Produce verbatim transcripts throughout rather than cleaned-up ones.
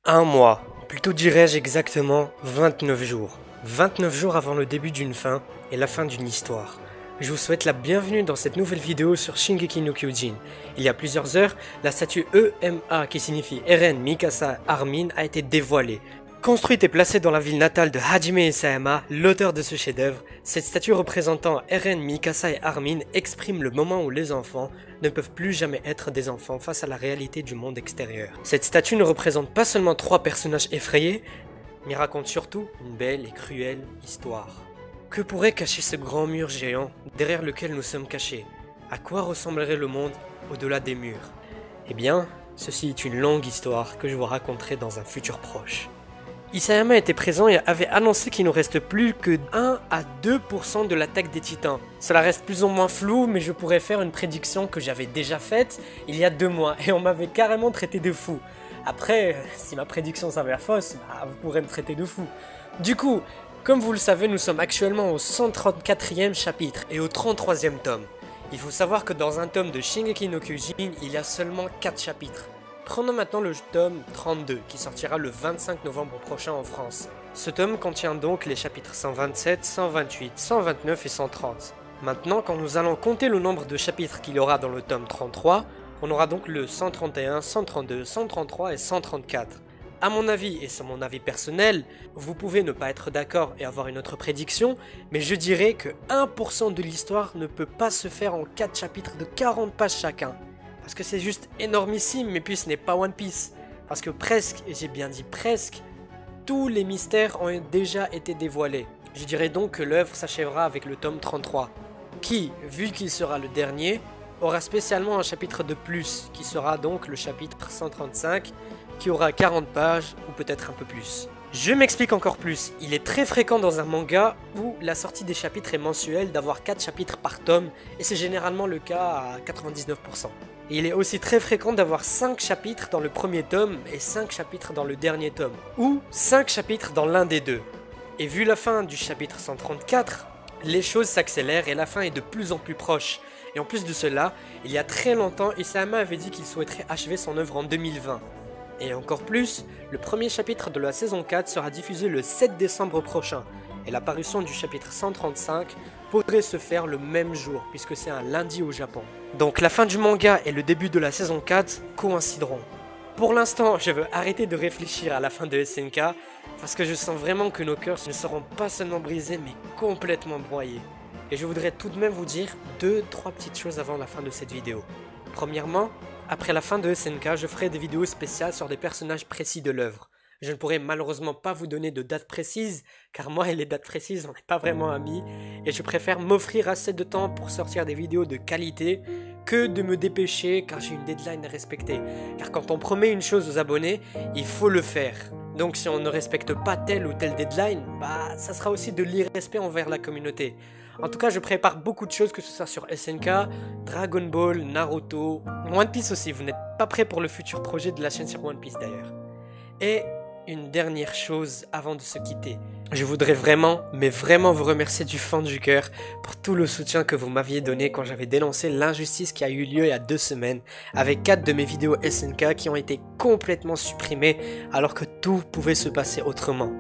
Un mois, plutôt dirais-je exactement vingt-neuf jours. vingt-neuf jours avant le début d'une fin et la fin d'une histoire. Je vous souhaite la bienvenue dans cette nouvelle vidéo sur Shingeki no Kyojin. Il y a plusieurs heures, la statue E M A qui signifie Eren, Mikasa, Armin a été dévoilée. Construite et placée dans la ville natale de Hajime Isayama, l'auteur de ce chef-d'œuvre, cette statue représentant Eren, Mikasa et Armin exprime le moment où les enfants ne peuvent plus jamais être des enfants face à la réalité du monde extérieur. Cette statue ne représente pas seulement trois personnages effrayés, mais raconte surtout une belle et cruelle histoire. Que pourrait cacher ce grand mur géant derrière lequel nous sommes cachés? À quoi ressemblerait le monde au-delà des murs? Eh bien, ceci est une longue histoire que je vous raconterai dans un futur proche. Isayama était présent et avait annoncé qu'il ne reste plus que un à deux pour cent de l'attaque des titans. Cela reste plus ou moins flou, mais je pourrais faire une prédiction que j'avais déjà faite il y a deux mois et on m'avait carrément traité de fou. Après, si ma prédiction s'avère fausse, bah, vous pourrez me traiter de fou. Du coup, comme vous le savez, nous sommes actuellement au cent trente-quatrième chapitre et au trente-troisième tome. Il faut savoir que dans un tome de Shingeki no Kyojin, il y a seulement quatre chapitres. Prenons maintenant le tome trente-deux, qui sortira le vingt-cinq novembre prochain en France. Ce tome contient donc les chapitres cent vingt-sept, cent vingt-huit, cent vingt-neuf et cent trente. Maintenant, quand nous allons compter le nombre de chapitres qu'il y aura dans le tome trente-trois, on aura donc le cent trente et un, cent trente-deux, cent trente-trois et cent trente-quatre. A mon avis, et c'est mon avis personnel, vous pouvez ne pas être d'accord et avoir une autre prédiction, mais je dirais que un pour cent de l'histoire ne peut pas se faire en quatre chapitres de quarante pages chacun. Parce que c'est juste énormissime, mais puis ce n'est pas One Piece. Parce que presque, et j'ai bien dit presque, tous les mystères ont déjà été dévoilés. Je dirais donc que l'œuvre s'achèvera avec le tome trente-trois, qui, vu qu'il sera le dernier, aura spécialement un chapitre de plus, qui sera donc le chapitre cent trente-cinq, qui aura quarante pages, ou peut-être un peu plus. Je m'explique encore plus, il est très fréquent dans un manga où la sortie des chapitres est mensuelle d'avoir quatre chapitres par tome, et c'est généralement le cas à quatre-vingt-dix-neuf pour cent. Et il est aussi très fréquent d'avoir cinq chapitres dans le premier tome et cinq chapitres dans le dernier tome, ou cinq chapitres dans l'un des deux. Et vu la fin du chapitre cent trente-quatre, les choses s'accélèrent et la fin est de plus en plus proche. Et en plus de cela, il y a très longtemps, Isayama avait dit qu'il souhaiterait achever son œuvre en deux mille vingt. Et encore plus, le premier chapitre de la saison quatre sera diffusé le sept décembre prochain, et la parution du chapitre cent trente-cinq pourrait se faire le même jour, puisque c'est un lundi au Japon. Donc la fin du manga et le début de la saison quatre coïncideront. Pour l'instant, je veux arrêter de réfléchir à la fin de S N K, parce que je sens vraiment que nos cœurs ne seront pas seulement brisés, mais complètement broyés. Et je voudrais tout de même vous dire deux, trois petites choses avant la fin de cette vidéo. Premièrement, après la fin de S N K, je ferai des vidéos spéciales sur des personnages précis de l'œuvre. Je ne pourrai malheureusement pas vous donner de date précise, car moi et les dates précises, on n'est pas vraiment amis, et je préfère m'offrir assez de temps pour sortir des vidéos de qualité que de me dépêcher car j'ai une deadline à respecter. Car quand on promet une chose aux abonnés, il faut le faire. Donc si on ne respecte pas telle ou telle deadline, bah ça sera aussi de l'irrespect envers la communauté. En tout cas, je prépare beaucoup de choses, que ce soit sur S N K, Dragon Ball, Naruto, One Piece aussi. Vous n'êtes pas prêts pour le futur projet de la chaîne sur One Piece d'ailleurs. Et une dernière chose avant de se quitter. Je voudrais vraiment, mais vraiment vous remercier du fond du cœur pour tout le soutien que vous m'aviez donné quand j'avais dénoncé l'injustice qui a eu lieu il y a deux semaines avec quatre de mes vidéos S N K qui ont été complètement supprimées alors que tout pouvait se passer autrement.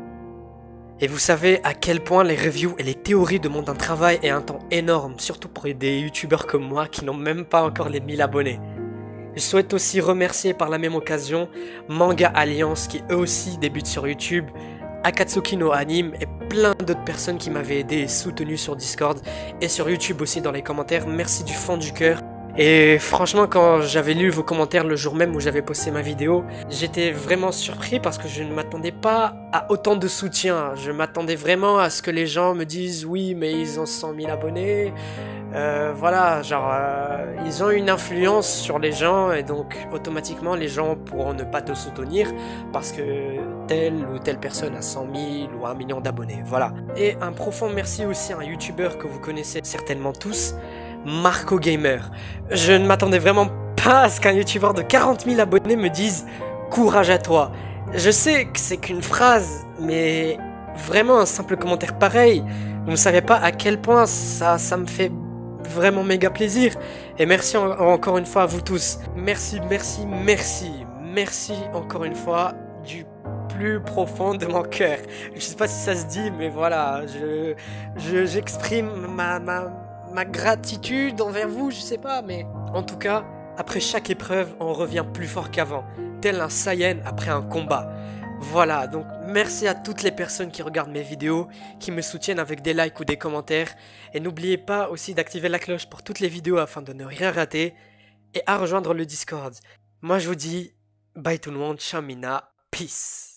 Et vous savez à quel point les reviews et les théories demandent un travail et un temps énorme, surtout pour des youtubeurs comme moi qui n'ont même pas encore les mille abonnés. Je souhaite aussi remercier par la même occasion Manga Alliance qui eux aussi débutent sur YouTube, Akatsuki no Anime et plein d'autres personnes qui m'avaient aidé et soutenu sur Discord et sur YouTube aussi dans les commentaires. Merci du fond du cœur. Et franchement, quand j'avais lu vos commentaires le jour même où j'avais posté ma vidéo, j'étais vraiment surpris parce que je ne m'attendais pas à autant de soutien. Je m'attendais vraiment à ce que les gens me disent oui mais ils ont cent mille abonnés. Euh, voilà, genre euh, ils ont une influence sur les gens et donc automatiquement les gens pourront ne pas te soutenir parce que telle ou telle personne a cent mille ou un million d'abonnés, voilà. Et un profond merci aussi à un youtubeur que vous connaissez certainement tous, Marco Gamer. Je ne m'attendais vraiment pas à ce qu'un youtubeur de quarante mille abonnés me dise courage à toi. Je sais que c'est qu'une phrase, mais vraiment un simple commentaire pareil, vous ne savez pas à quel point ça, ça me fait vraiment méga plaisir. Et merci en encore une fois à vous tous. Merci, merci, merci, merci encore une fois du plus profond de mon cœur. Je sais pas si ça se dit, mais voilà, je, je j'exprime ma, ma, ma gratitude envers vous, je sais pas, mais en tout cas, après chaque épreuve, on revient plus fort qu'avant, tel un Saiyan après un combat. Voilà, donc merci à toutes les personnes qui regardent mes vidéos, qui me soutiennent avec des likes ou des commentaires, et n'oubliez pas aussi d'activer la cloche pour toutes les vidéos afin de ne rien rater, et à rejoindre le Discord. Moi je vous dis, bye tout le monde, ciao Mina, peace.